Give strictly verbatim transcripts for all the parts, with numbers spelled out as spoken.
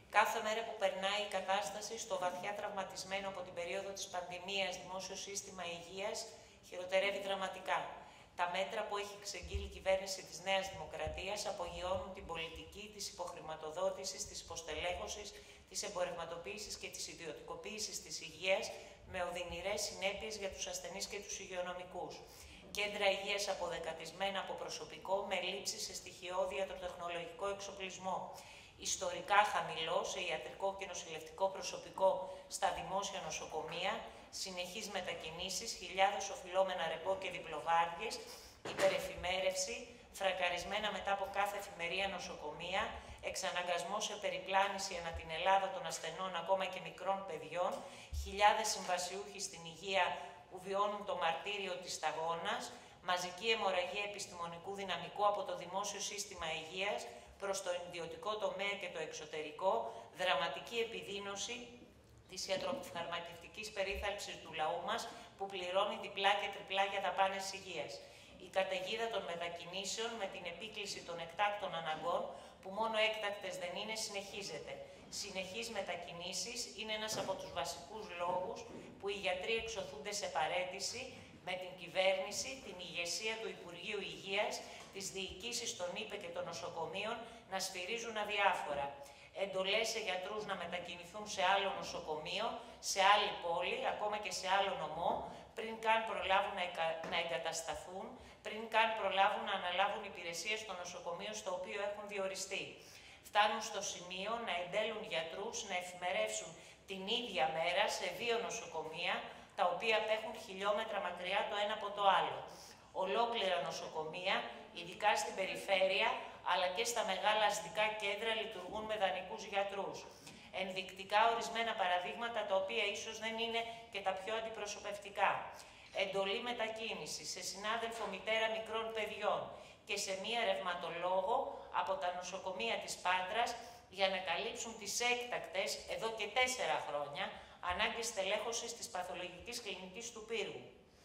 Κάθε μέρα που περνάει η κατάσταση στο βαθιά τραυματισμένο από την περίοδο της πανδημίας δημόσιο σύστημα υγείας χειροτερεύει δραματικά. Τα μέτρα που έχει εξεγγείλει η κυβέρνηση της Νέας Δημοκρατίας απογειώνουν την πολιτική της υποχρηματοδότησης, της υποστελέχωσης, της εμπορευματοποίησης και της ιδιωτικοποίησης της υγείας με οδυνηρές συνέπειες για τους ασθενείς και τους υγειονομικούς. Κέντρα υγείας αποδεκατισμένα από προσωπικό με ελλείψεις σε στοιχειώδη ιατροτεχνολογικό εξοπλισμό. Ιστορικά χαμηλό σε ιατρικό και νοσηλευτικό προσωπικό στα δημόσια νοσοκομεία, συνεχείς μετακινήσεις, χιλιάδες οφειλόμενα ρεπό και διπλοβάρδιες, υπερεφημέρευση, φρακαρισμένα μετά από κάθε εφημερία νοσοκομεία, εξαναγκασμό σε περιπλάνηση ανά την Ελλάδα των ασθενών ακόμα και μικρών παιδιών, χιλιάδες συμβασιούχοι στην υγεία που βιώνουν το μαρτύριο της σταγόνας, μαζική αιμορραγία επιστημονικού δυναμικού από το δημόσιο σύστημα υγείας προς το ιδιωτικό τομέα και το εξωτερικό, δραματική επιδείνωση της ιατροφαρμακευτικής περίθαλψης του λαού μας, που πληρώνει διπλά και τριπλά για δαπάνες υγείας. Η καταιγίδα των μετακινήσεων με την επίκληση των εκτάκτων αναγκών, που μόνο έκτακτες δεν είναι, συνεχίζεται. Συνεχείς μετακινήσεις είναι ένας από τους βασικούς λόγους που οι γιατροί εξωθούνται σε παραίτηση με την κυβέρνηση, την ηγεσία του Υπουργείου Υγείας, τις διοικήσεις των ΥΠΕ και των νοσοκομείων να σφυρίζουν αδιάφορα. Εντολές σε γιατρούς να μετακινηθούν σε άλλο νοσοκομείο, σε άλλη πόλη, ακόμα και σε άλλο νομό, πριν καν προλάβουν να, εκα... να εγκατασταθούν, πριν καν προλάβουν να αναλάβουν υπηρεσίες στο νοσοκομείο στο οποίο έχουν διοριστεί. Φτάνουν στο σημείο να εντέλουν γιατρούς να εφημερεύσουν την ίδια μέρα σε δύο νοσοκομεία, τα οποία απέχουν χιλιόμετρα μακριά το ένα από το άλλο. Ολόκληρα νοσοκομεία, ειδικά στην περιφέρεια, αλλά και στα μεγάλα αστικά κέντρα, λειτουργούν με δανεικούς γιατρούς. Ενδεικτικά ορισμένα παραδείγματα, τα οποία ίσως δεν είναι και τα πιο αντιπροσωπευτικά. Εντολή μετακίνηση σε συνάδελφο μητέρα μικρών παιδιών και σε μία ρευματολόγο από τα νοσοκομεία της Πάτρας για να καλύψουν τις έκτακτες, εδώ και τέσσερα χρόνια, ανάγκες στελέχωσης της παθολογικής κλινικής του Πύργου.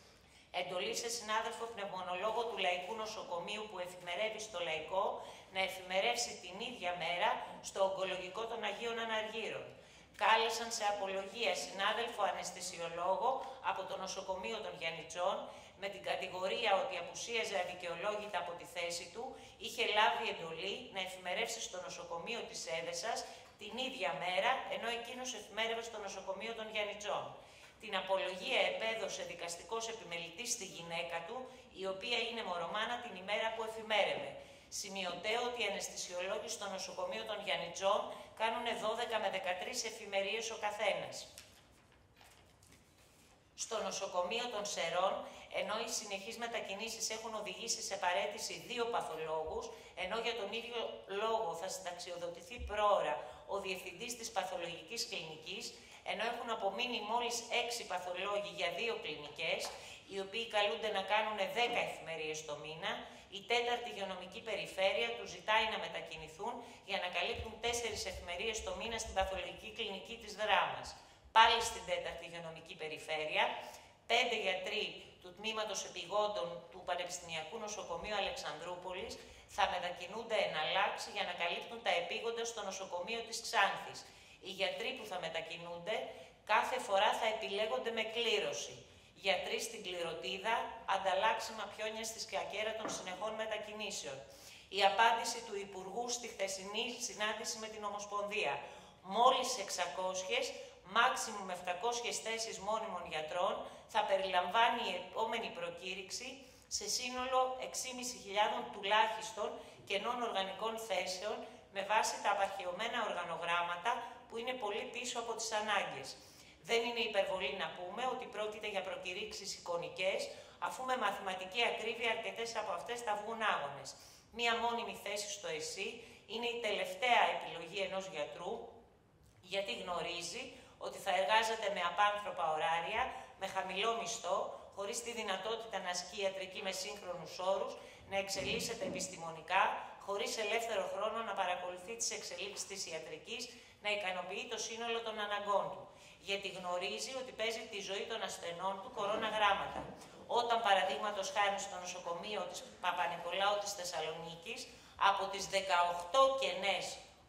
Εντολή σε συνάδελφο πνευμονολόγο του Λαϊκού Νοσοκομείου που εφημερεύει στο Λαϊκό να εφημερεύσει την ίδια μέρα στο Ογκολογικό των Αγίων Αναργύρων. Κάλεσαν σε απολογία συνάδελφο αναισθησιολόγο από το νοσοκομείο των Γιαννιτσών με την κατηγορία ότι απουσίαζε αδικαιολόγητα από τη θέση του, είχε λάβει εντολή να εφημερεύσει στο νοσοκομείο της Έδεσας την ίδια μέρα, ενώ εκείνος εφημέρευε στο νοσοκομείο των Γιαννιτσών. Την απολογία επέδωσε δικαστικός επιμελητής στη γυναίκα του, η οποία είναι μωρομάνα την ημέρα που εφημέρευε. Σημειωτέω ότι οι αναισθησιολόγοι στο νοσοκομείο των Γιαννιτσών κάνουν δώδεκα με δεκατρείς εφημερίες ο καθένας. Στο νοσοκομείο των Σερών, ενώ οι συνεχείς μετακινήσεις έχουν οδηγήσει σε παραίτηση δύο παθολόγους, ενώ για τον ίδιο λόγο θα συνταξιοδοτηθεί πρόωρα ο διευθυντής της παθολογικής κλινικής, ενώ έχουν απομείνει μόλις έξι παθολόγοι για δύο κλινικές, οι οποίοι καλούνται να κάνουν δέκα εφημερίες το μήνα, η τέταρτη υγειονομική περιφέρεια τους ζητάει να μετακινηθούν για να καλύπτουν τέσσερις εφημερίες το μήνα στην παθολογική κλινική της Δράμας. Πάλι στην τέταρτη υγειονομική περιφέρεια, πέντε γιατροί του Τμήματος Επιγόντων του Πανεπιστημιακού Νοσοκομείου Αλεξανδρούπολης θα μετακινούνται εναλλάξει για να καλύπτουν τα επίγοντα στο νοσοκομείο της Ξάνθης. Οι γιατροί που θα μετακινούνται κάθε φορά θα επιλέγονται με κλήρωση. Γιατροί στην κληροτίδα, ανταλλάξιμα πιόνια στη σκακέρα των συνεχών μετακινήσεων. Η απάντηση του Υπουργού στη χθεσινή συνάντηση με την Ομοσπονδία. Μόλις εξακόσιες, μάξιμουμ επτακόσιες θέσεις μόνιμων γιατρών θα περιλαμβάνει η επόμενη προκήρυξη σε σύνολο έξι χιλιάδες πεντακόσιες τουλάχιστον κενών οργανικών θέσεων με βάση τα απαρχαιωμένα οργανογράμματα που είναι πολύ πίσω από τις ανάγκες. Δεν είναι υπερβολή να πούμε ότι πρόκειται για προκηρύξεις εικονικές, αφού με μαθηματική ακρίβεια αρκετές από αυτές θα βγουν άγονες. Μία μόνιμη θέση στο ΕΣΥ είναι η τελευταία επιλογή ενός γιατρού, γιατί γνωρίζει ότι θα εργάζεται με απάνθρωπα ωράρια, με χαμηλό μισθό, χωρίς τη δυνατότητα να ασκεί ιατρική με σύγχρονους όρους, να εξελίσσεται επιστημονικά, χωρίς ελεύθερο χρόνο να παρακολουθεί τις εξελίξεις της ιατρικής, να ικανοποιεί το σύνολο των αναγκών του. Γιατί γνωρίζει ότι παίζει τη ζωή των ασθενών του κοροναγράμματα. Όταν, παραδείγματος χάρη, στο νοσοκομείο της Παπα-Νικολάου της Θεσσαλονίκης, από τις δεκαοκτώ κενές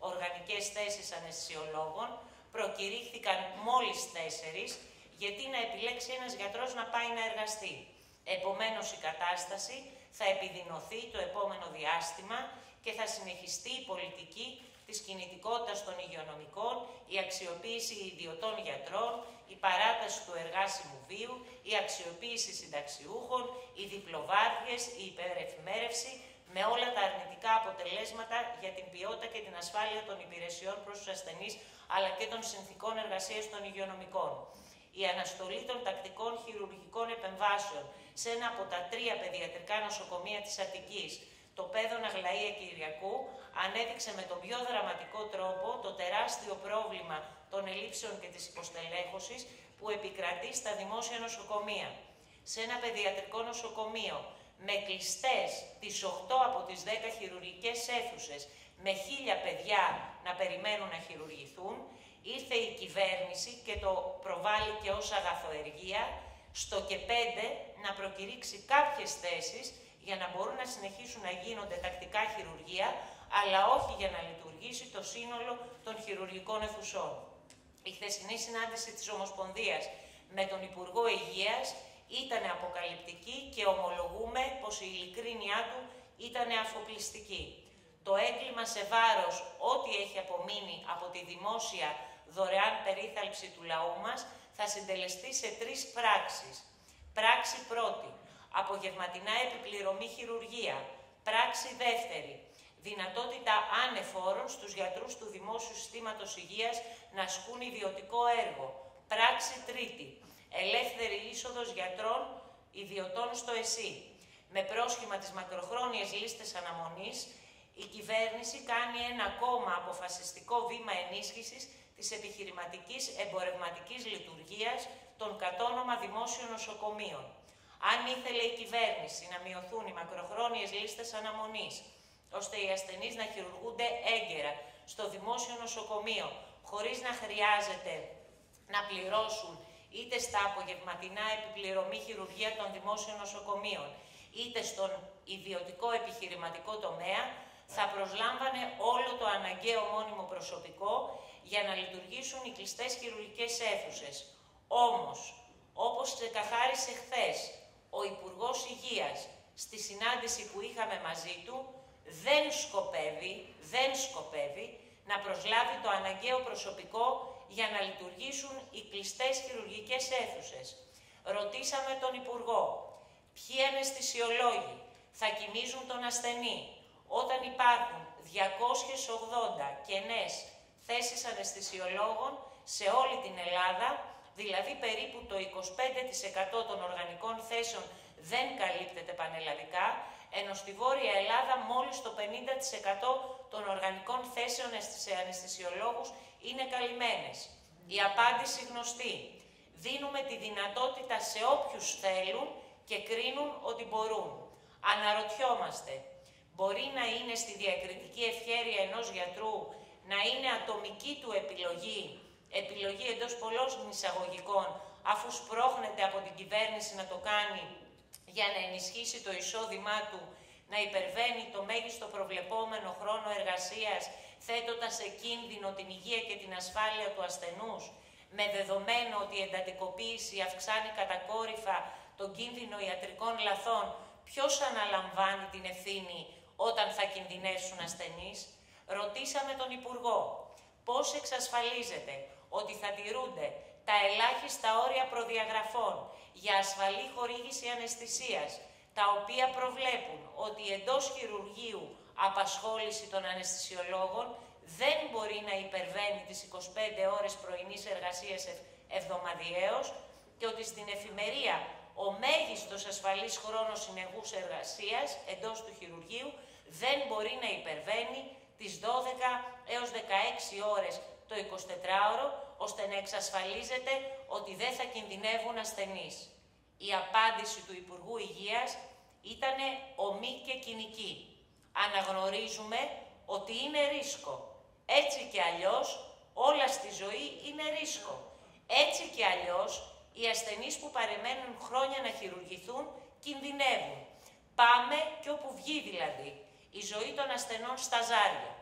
οργανικές θέσεις αναισθησιολόγων, προκηρύχθηκαν μόλις τέσσερις, γιατί να επιλέξει ένας γιατρός να πάει να εργαστεί. Επομένως, η κατάσταση θα επιδεινωθεί το επόμενο διάστημα και θα συνεχιστεί η πολιτική της κινητικότητας των υγειονομικών, η αξιοποίηση ιδιωτών γιατρών, η παράταση του εργάσιμου βίου, η αξιοποίηση συνταξιούχων, οι διπλοβάρδιες, η υπερεφημέρευση, με όλα τα αρνητικά αποτελέσματα για την ποιότητα και την ασφάλεια των υπηρεσιών προς τους ασθενείς, αλλά και των συνθηκών εργασίας των υγειονομικών. Η αναστολή των τακτικών χειρουργικών επεμβάσεων σε ένα από τα τρία παιδιατρικά νοσοκομεία της Αττικής, το Παίδων Αγλαΐα Κυριακού, ανέδειξε με τον πιο δραματικό τρόπο το τεράστιο πρόβλημα των ελλείψεων και της υποστελέχωσης που επικρατεί στα δημόσια νοσοκομεία. Σε ένα παιδιατρικό νοσοκομείο με κλειστές τις οκτώ από τις δέκα χειρουργικές αίθουσες, με χίλια παιδιά να περιμένουν να χειρουργηθούν, ήρθε η κυβέρνηση και το προβάλλει και ως αγαθοεργία, στο και πέντε να προκηρύξει κάποιες θέσεις για να μπορούν να συνεχίσουν να γίνονται τακτικά χειρουργία, αλλά όχι για να λειτουργήσει το σύνολο των χειρουργικών αιθουσών. Η χθεσινή συνάντηση της Ομοσπονδίας με τον Υπουργό Υγείας ήταν αποκαλυπτική και ομολογούμε πως η ειλικρίνειά του ήταν αφοπλιστική. Το έγκλημα σε βάρος ό,τι έχει απομείνει από τη δημόσια δωρεάν περίθαλψη του λαού μας θα συντελεστεί σε τρεις πράξεις. Πράξη πρώτη, απογευματινά επιπληρωμή χειρουργία. Πράξη δεύτερη, δυνατότητα ανεφόρων στους γιατρούς του Δημόσιου Συστήματος Υγείας να ασκούν ιδιωτικό έργο. Πράξη τρίτη, ελεύθερη είσοδος γιατρών ιδιωτών στο ΕΣΥ. Με πρόσχημα τις μακροχρόνιες λίστες αναμονής, η κυβέρνηση κάνει ένα ακόμα αποφασιστικό βήμα ενίσχυσης της επιχειρηματικής εμπορευματικής λειτουργίας των κατόνομα δημόσιων νοσοκομείων. Αν ήθελε η κυβέρνηση να μειωθούν οι μακροχρόνιες λίστες αναμονής, ώστε οι ασθενείς να χειρουργούνται έγκαιρα στο δημόσιο νοσοκομείο, χωρίς να χρειάζεται να πληρώσουν είτε στα απογευματινά επιπληρωμή χειρουργία των δημόσιων νοσοκομείων, είτε στον ιδιωτικό επιχειρηματικό τομέα, θα προσλάμβανε όλο το αναγκαίο μόνιμο προσωπικό για να λειτουργήσουν οι κλειστές χειρουργικές αίθουσες. Όμως, όπως ξεκαθάρισε χθες ο Υπουργός Υγείας στη συνάντηση που είχαμε μαζί του, δεν σκοπεύει, δεν σκοπεύει να προσλάβει το αναγκαίο προσωπικό για να λειτουργήσουν οι κλειστές χειρουργικές αίθουσες. Ρωτήσαμε τον Υπουργό, ποιοι αναισθησιολόγοι θα κοιμίζουν τον ασθενή όταν υπάρχουν διακόσιες ογδόντα κενές θέσεις αναισθησιολόγων σε όλη την Ελλάδα, δηλαδή περίπου το είκοσι πέντε τοις εκατό των οργανικών θέσεων δεν καλύπτεται πανελλαδικά, ενώ στη Βόρεια Ελλάδα μόλις το πενήντα τοις εκατό των οργανικών θέσεων σε αναισθησιολόγους είναι καλυμμένες. Η απάντηση γνωστή. Δίνουμε τη δυνατότητα σε όποιους θέλουν και κρίνουν ότι μπορούν. Αναρωτιόμαστε, μπορεί να είναι στη διακριτική ευχέρεια ενός γιατρού να είναι ατομική του επιλογή, επιλογή εντός πολλών εισαγωγικών, αφού σπρώχνεται από την κυβέρνηση να το κάνει για να ενισχύσει το εισόδημά του, να υπερβαίνει το μέγιστο προβλεπόμενο χρόνο εργασίας, θέτοντας σε κίνδυνο την υγεία και την ασφάλεια του ασθενούς, με δεδομένο ότι η εντατικοποίηση αυξάνει κατακόρυφα τον κίνδυνο ιατρικών λαθών, ποιος αναλαμβάνει την ευθύνη όταν θα κινδυνεύσουν ασθενείς? Ρωτήσαμε τον Υπουργό πώς εξασφαλίζεται ότι θα τηρούνται τα ελάχιστα όρια προδιαγραφών για ασφαλή χορήγηση αναισθησίας, τα οποία προβλέπουν ότι εντός χειρουργείου απασχόληση των αναισθησιολόγων δεν μπορεί να υπερβαίνει τις είκοσι πέντε ώρες πρωινής εργασίας εβδομαδιαίως και ότι στην εφημερία ο μέγιστος ασφαλής χρόνος συνεχούς εργασίας εντός του χειρουργείου δεν μπορεί να υπερβαίνει τις δώδεκα έως δεκαέξι ώρες το εικοσιτετράωρο, ώστε να εξασφαλίζεται ότι δεν θα κινδυνεύουν ασθενείς. Η απάντηση του Υπουργού Υγείας ήταν ομή και κοινική. Αναγνωρίζουμε ότι είναι ρίσκο. Έτσι και αλλιώς όλα στη ζωή είναι ρίσκο. Έτσι και αλλιώς οι ασθενείς που παρεμένουν χρόνια να χειρουργηθούν κινδυνεύουν. Πάμε και όπου βγει δηλαδή. Η ζωή των ασθενών στα ζάρια.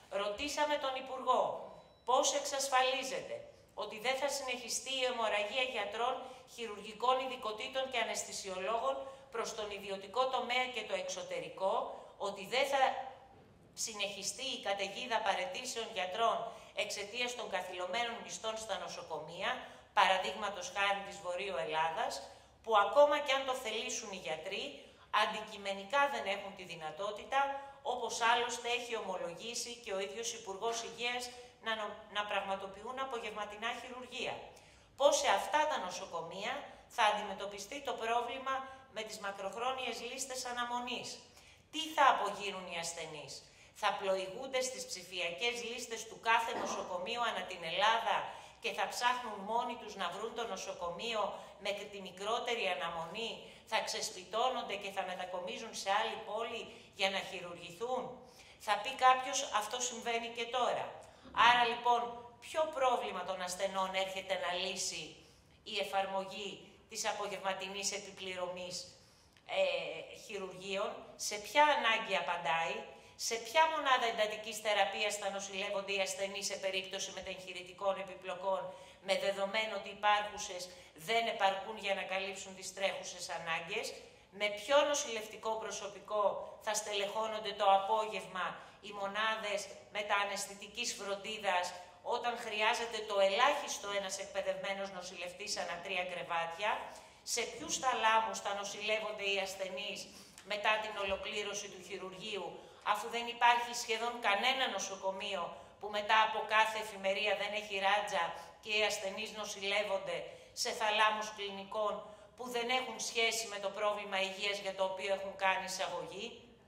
Ρωτήσαμε τον Υπουργό πώς εξασφαλίζεται ότι δεν θα συνεχιστεί η αιμορραγία γιατρών, χειρουργικών ειδικοτήτων και αναισθησιολόγων προς τον ιδιωτικό τομέα και το εξωτερικό, ότι δεν θα συνεχιστεί η καταιγίδα παραιτήσεων γιατρών εξαιτίας των καθυλωμένων μισθών στα νοσοκομεία, παραδείγματος χάρη της Βορείου Ελλάδας, που ακόμα και αν το θελήσουν οι γιατροί, αντικειμενικά δεν έχουν τη δυνατότητα, όπως άλλωστε έχει ομολογήσει και ο ίδιος Υπουργός Υγείας, να, νο... να πραγματοποιούν απογευματινά χειρουργία. Πώς σε αυτά τα νοσοκομεία θα αντιμετωπιστεί το πρόβλημα με τις μακροχρόνιες λίστες αναμονής. Τι θα απογίνουν οι ασθενείς? Θα πλοηγούνται στις ψηφιακές λίστες του κάθε νοσοκομείου ανά την Ελλάδα και θα ψάχνουν μόνοι τους να βρουν το νοσοκομείο με τη μικρότερη αναμονή, θα ξεσπιτώνονται και θα μετακομίζουν σε άλλη πόλη για να χειρουργηθούν? Θα πει κάποιος, αυτό συμβαίνει και τώρα. Άρα λοιπόν, ποιο πρόβλημα των ασθενών έρχεται να λύσει η εφαρμογή της απογευματινής επιπληρωμής ε, χειρουργείων? Σε ποια ανάγκη απαντάει? Σε ποια μονάδα εντατικής θεραπείας θα νοσηλεύονται οι ασθενείς σε περίπτωση μετεγχειρητικών επιπλοκών, με δεδομένο ότι υπάρχουσες δεν επαρκούν για να καλύψουν τις τρέχουσες ανάγκες? Με ποιο νοσηλευτικό προσωπικό θα στελεχώνονται το απόγευμα οι μονάδες μετααναισθητικής φροντίδας, όταν χρειάζεται το ελάχιστο ένας εκπαιδευμένος νοσηλευτής ανά τρία κρεβάτια? Σε ποιους θαλάμους θα νοσηλεύονται οι ασθενείς μετά την ολοκλήρωση του χειρουργείου, αφού δεν υπάρχει σχεδόν κανένα νοσοκομείο που μετά από κάθε εφημερία δεν έχει ράτζα και οι ασθενείς νοσηλεύονται σε θαλάμους κλινικών που δεν έχουν σχέση με το πρόβλημα υγείας για το οποίο έχουν κάνει εισαγωγή?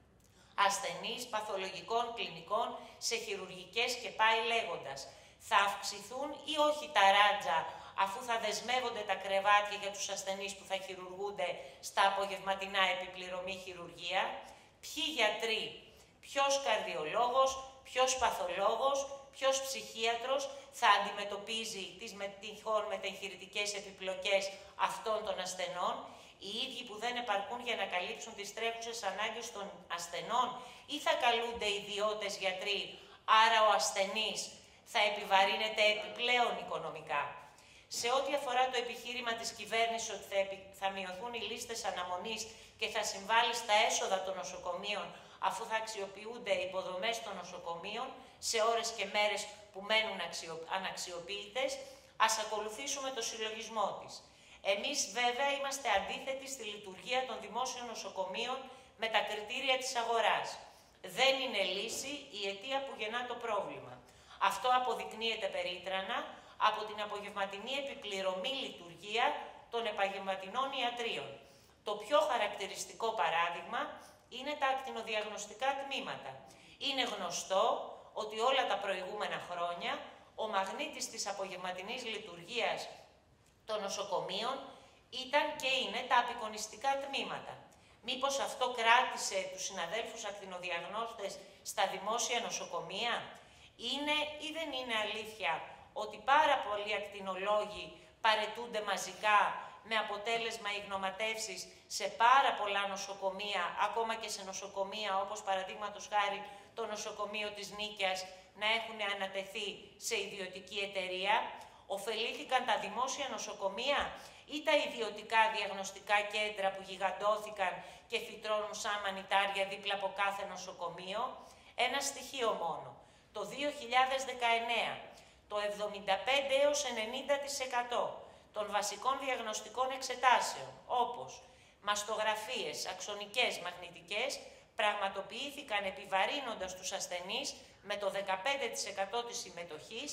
Ασθενείς παθολογικών κλινικών σε χειρουργικές και πάει λέγοντας. Θα αυξηθούν ή όχι τα ράτζα, αφού θα δεσμεύονται τα κρεβάτια για τους ασθενείς που θα χειρουργούνται στα απογευματινά επιπληρωμή χειρουργία? Ποιοι γιατροί, ποιος καρδιολόγος, ποιος παθολόγος, ποιος ψυχίατρος θα αντιμετωπίζει τις τυχόν μετεγχειρητικές επιπλοκές αυτών των ασθενών? Οι ίδιοι που δεν επαρκούν για να καλύψουν τις τρέχουσες ανάγκες των ασθενών, ή θα καλούνται ιδιώτες γιατροί, άρα ο ασθενής θα επιβαρύνεται επιπλέον οικονομικά? Σε ό,τι αφορά το επιχείρημα της κυβέρνησης ότι θα, επι... θα μειωθούν οι λίστες αναμονής και θα συμβάλλει στα έσοδα των νοσοκομείων, αφού θα αξιοποιούνται οι υποδομές των νοσοκομείων σε ώρες και μέρες που μένουν αξιο... αναξιοποιητές, ας ακολουθήσουμε το συλλογισμό της. Εμείς βέβαια είμαστε αντίθετοι στη λειτουργία των δημόσιων νοσοκομείων με τα κριτήρια της αγοράς. Δεν είναι λύση η αιτία που γεννά το πρόβλημα. Αυτό αποδεικνύεται περίτρανα από την απογευματινή επιπληρωμή λειτουργία των επαγγελματινών ιατρίων. Το πιο χαρακτηριστικό παράδειγμα είναι τα ακτινοδιαγνωστικά τμήματα. Είναι γνωστό ότι όλα τα προηγούμενα χρόνια ο μαγνήτης της απογευματινής λειτουργίας των νοσοκομείων ήταν και είναι τα απεικονιστικά τμήματα. Μήπως αυτό κράτησε τους συναδέλφους ακτινοδιαγνώστες στα δημόσια νοσοκομεία? Είναι ή δεν είναι αλήθεια ότι πάρα πολλοί ακτινολόγοι παραιτούνται μαζικά με αποτέλεσμα οι γνωματεύσεις σε πάρα πολλά νοσοκομεία, ακόμα και σε νοσοκομεία όπως παραδείγματος χάρη το νοσοκομείο της Νίκαιας, να έχουν ανατεθεί σε ιδιωτική εταιρεία? Ωφελήθηκαν τα δημόσια νοσοκομεία ή τα ιδιωτικά διαγνωστικά κέντρα που γιγαντώθηκαν και φυτρώνουν σαν μανιτάρια δίπλα από κάθε νοσοκομείο? Ένα στοιχείο μόνο. Το δύο χιλιάδες δεκαεννέα, το εβδομήντα πέντε έως ενενήντα τοις εκατό των βασικών διαγνωστικών εξετάσεων, όπως μαστογραφίες, αξονικές, μαγνητικές, πραγματοποιήθηκαν επιβαρύνοντας τους ασθενείς με το δεκαπέντε τοις εκατό της συμμετοχής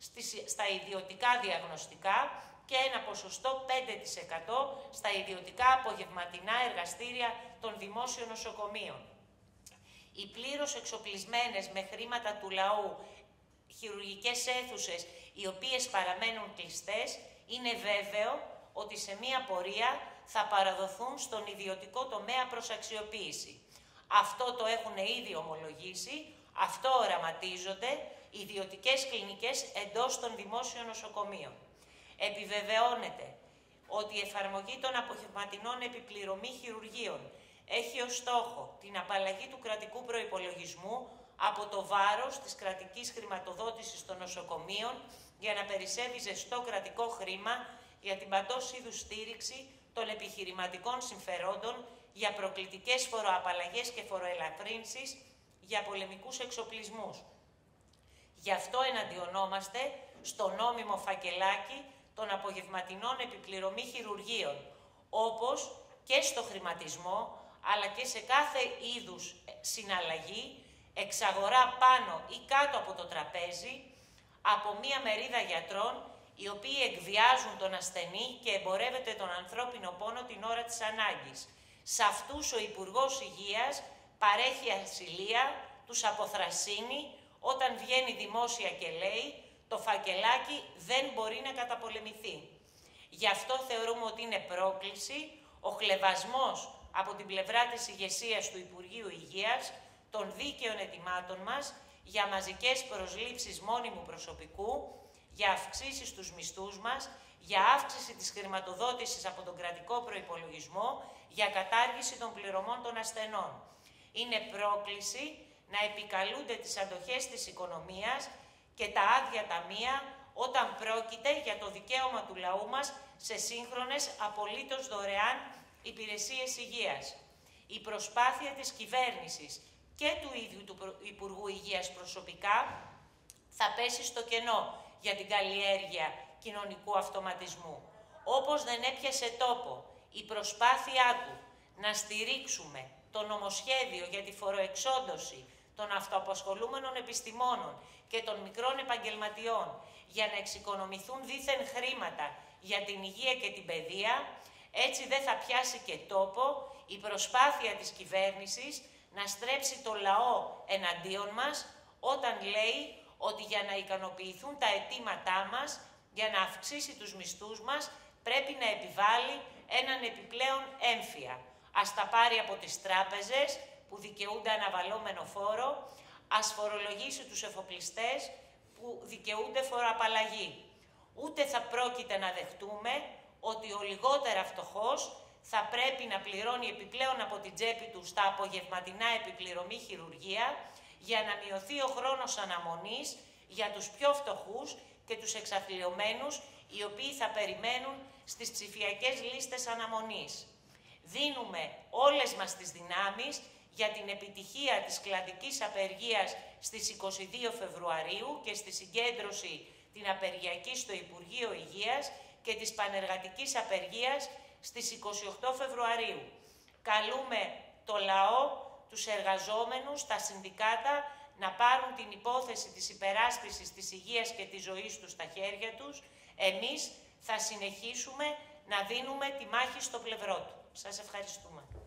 στα ιδιωτικά διαγνωστικά και ένα ποσοστό πέντε τοις εκατό στα ιδιωτικά απογευματινά εργαστήρια των δημόσιων νοσοκομείων. Οι πλήρως εξοπλισμένες με χρήματα του λαού χειρουργικές αίθουσες, οι οποίες παραμένουν κλειστές, είναι βέβαιο ότι σε μία πορεία θα παραδοθούν στον ιδιωτικό τομέα προς αξιοποίηση. Αυτό το έχουν ήδη ομολογήσει, αυτό οραματίζονται οι ιδιωτικές κλινικές εντός των δημόσιων νοσοκομείων. Επιβεβαιώνεται ότι η εφαρμογή των απογευματινών επιπληρωμή χειρουργείων έχει ως στόχο την απαλλαγή του κρατικού προϋπολογισμού από το βάρος της κρατικής χρηματοδότησης των νοσοκομείων για να περισσεύει ζεστό κρατικό χρήμα για την παντός είδους στήριξη των επιχειρηματικών συμφερόντων, για προκλητικές φοροαπαλλαγές και φοροελαφρύνσεις, για πολεμικούς εξοπλισμούς. Γι' αυτό εναντιονόμαστε στο νόμιμο φακελάκι των απογευματινών επιπληρωμή χειρουργείων, όπως και στο χρηματισμό, αλλά και σε κάθε είδους συναλλαγή, εξαγορά πάνω ή κάτω από το τραπέζι, από μία μερίδα γιατρών, οι οποίοι εκβιάζουν τον ασθενή και εμπορεύεται τον ανθρώπινο πόνο την ώρα της ανάγκης. Σε αυτούς ο Υπουργός Υγείας παρέχει ασυλία, τους αποθρασύνει, όταν βγαίνει δημόσια και λέει το φακελάκι δεν μπορεί να καταπολεμηθεί. Γι' αυτό θεωρούμε ότι είναι πρόκληση ο χλευασμός από την πλευρά της ηγεσίας του Υπουργείου Υγείας των δίκαιων αιτημάτων μας για μαζικές προσλήψεις μόνιμου προσωπικού, για αυξήσεις στους μισθούς μας, για αύξηση της χρηματοδότησης από τον κρατικό προϋπολογισμό, για κατάργηση των πληρωμών των ασθενών. Είναι πρόκληση να επικαλούνται τις αντοχές της οικονομίας και τα άδεια ταμεία όταν πρόκειται για το δικαίωμα του λαού μας σε σύγχρονες απολύτως δωρεάν υπηρεσίες υγείας. Η προσπάθεια της κυβέρνησης και του ίδιου του Υπουργού Υγείας προσωπικά θα πέσει στο κενό για την καλλιέργεια κοινωνικού αυτοματισμού. Όπως δεν έπιασε τόπο η προσπάθειά του να στηρίξουμε το νομοσχέδιο για τη φοροεξόντωση των αυτοαπασχολούμενων επιστημόνων και των μικρών επαγγελματιών για να εξοικονομηθούν δήθεν χρήματα για την υγεία και την παιδεία, έτσι δεν θα πιάσει και τόπο η προσπάθεια της κυβέρνησης να στρέψει το λαό εναντίον μας όταν λέει ότι για να ικανοποιηθούν τα αιτήματά μας, για να αυξήσει τους μισθούς μας, πρέπει να επιβάλλει έναν επιπλέον έμφυα. Ας τα πάρει από τις τράπεζες που δικαιούνται αναβαλώμενο φόρο, ας φορολογήσει τους εφοπλιστές που δικαιούνται φοροαπαλλαγή. Ούτε θα πρόκειται να δεχτούμε ότι ο λιγότερα φτωχός θα πρέπει να πληρώνει επιπλέον από την τσέπη του στα απογευματινά επιπληρωμή χειρουργία για να μειωθεί ο χρόνος αναμονής για τους πιο φτωχούς και τους εξαθλιωμένους, οι οποίοι θα περιμένουν στις ψηφιακές λίστες αναμονής. Δίνουμε όλες μας τις δυνάμεις για την επιτυχία της κλαδικής απεργίας στις είκοσι δύο Φεβρουαρίου και στη συγκέντρωση την απεργιακή στο Υπουργείο Υγείας και της πανεργατικής απεργίας στις είκοσι οκτώ Φεβρουαρίου. Καλούμε το λαό, τους εργαζόμενους, τα συνδικάτα να πάρουν την υπόθεση της υπεράσπισης της υγείας και της ζωής τους στα χέρια τους. Εμείς θα συνεχίσουμε να δίνουμε τη μάχη στο πλευρό του. Σας ευχαριστούμε.